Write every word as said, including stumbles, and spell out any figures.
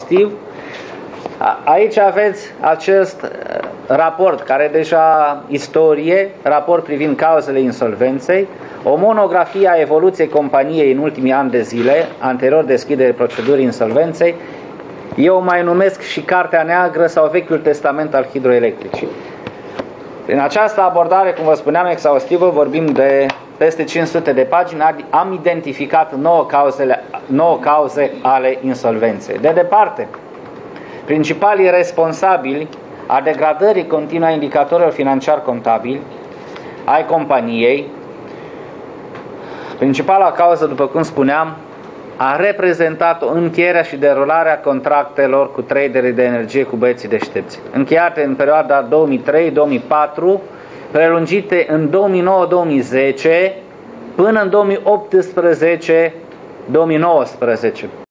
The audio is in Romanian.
exhaustiv. Aici aveți acest raport, care e deja istorie, raport privind cauzele insolvenței, o monografie a evoluției companiei în ultimii ani de zile, anterior deschiderii procedurii insolvenței. Eu o mai numesc și Cartea Neagră sau Vechiul Testament al Hidroelectricii. În această abordare, cum vă spuneam, exhaustivă, vorbim de peste cinci sute de pagini, am identificat nouă, cauzele, nouă cauze ale insolvenței. De departe, principalii responsabili a degradării continue a indicatorilor financiar contabili ai companiei, principala cauză, după cum spuneam, a reprezentat încheierea și derularea contractelor cu traderii de energie cu băieții deștepți, încheiate în perioada două mii trei două mii patru, prelungite în două mii nouă două mii zece până în două mii optsprezece două mii nouăsprezece.